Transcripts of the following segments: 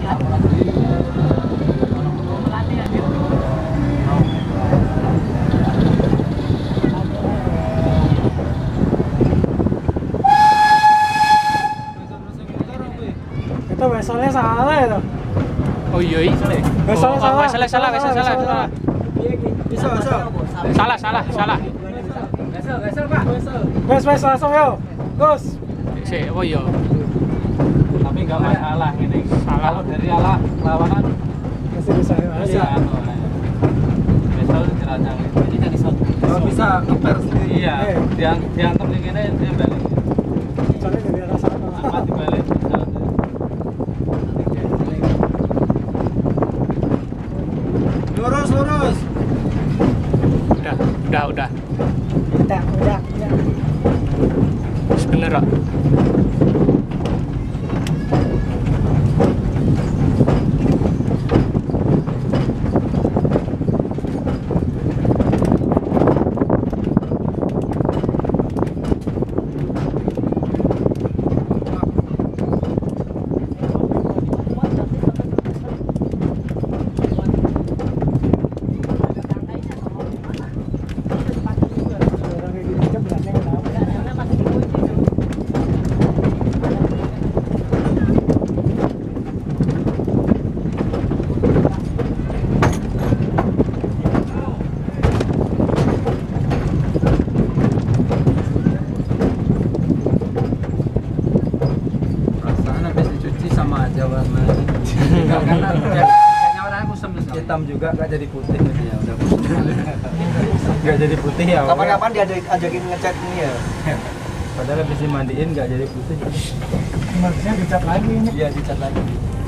Itu weselnya salah itu. Oh iya iya. Weselnya salah. Weselnya salah. Salah. Gesel Pak. Wes langsung yo. Gus. Si, oh iya. Tapi enggak masalah ini. Kalau dari ala lawangan Masih bisa. bisa. Gesel dirancang ini kan iso. Kalau bisa ngeper sendiri. Iya. Diantar di sini dia balik. Soalnya dari arah sana. Apa dibalik bisa. Lurus. Udah. Udah. Bener kok. Hitam juga nggak jadi putih ya udah nggak jadi putih ya Kapan-kapan diajakin ngecat ini ya. padahal habis dimandiin nggak jadi putih. Maksudnya dicat lagi ini. Iya, dicat lagi.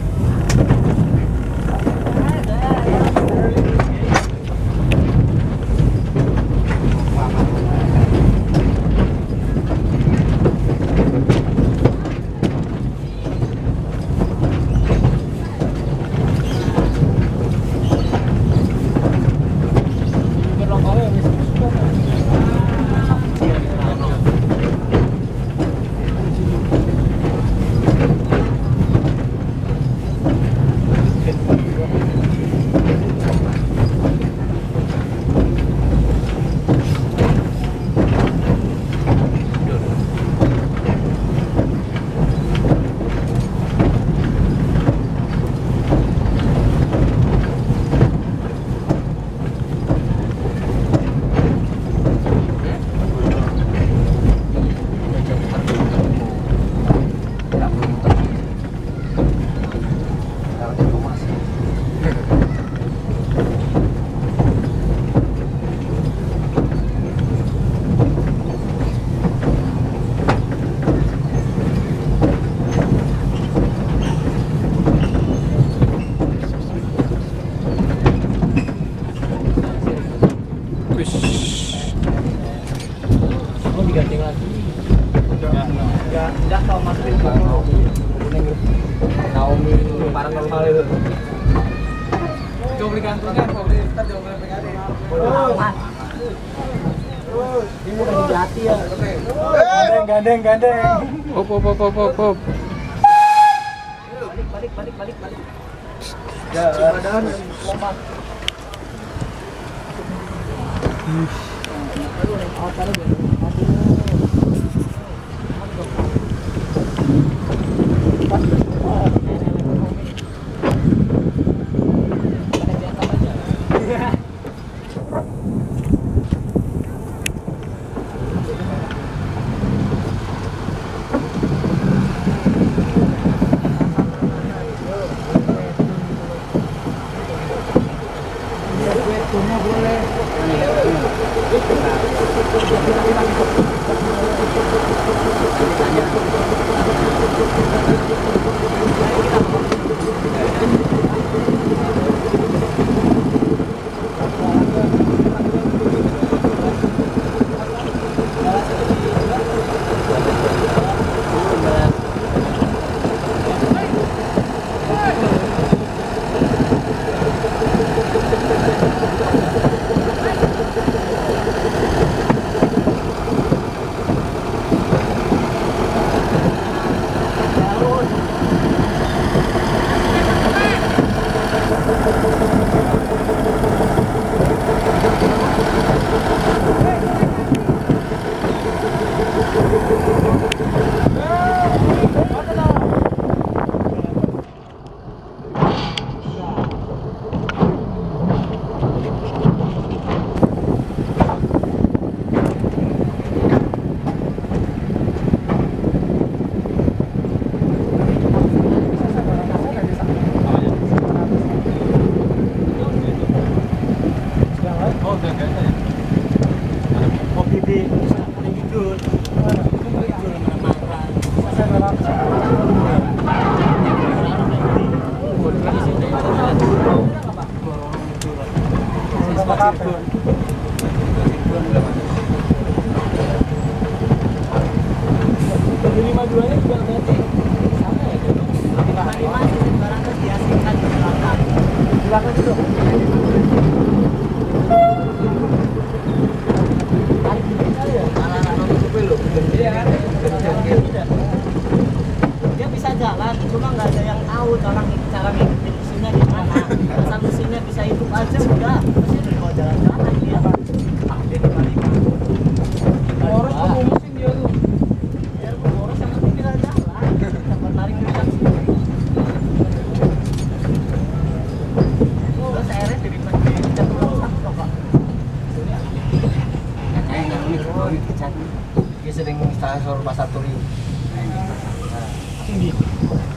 Tidak tahu masukin ke Naomi paranormal itu. Coba beli kantongnya, beli kita coba beli PKD. Ini lagi jati ya. Gandeng. Hop. Balik. Badan lompat. Boleh. belakang itu. Dia bisa jalan, cuma nggak ada yang tahu cara ngikutin mesinnya gimana. Asal mesinnya bisa hidup aja udah, mesin mau jalan-jalan dia. Ah, dia kebalikan. Boros tuh mesin dia tuh. Biar boros yang penting bisa jalan. Dapat tarik kencang sih. Terus akhirnya jadi jatuh tak Pak. Dia sering instansor pasar turi. Tinggi.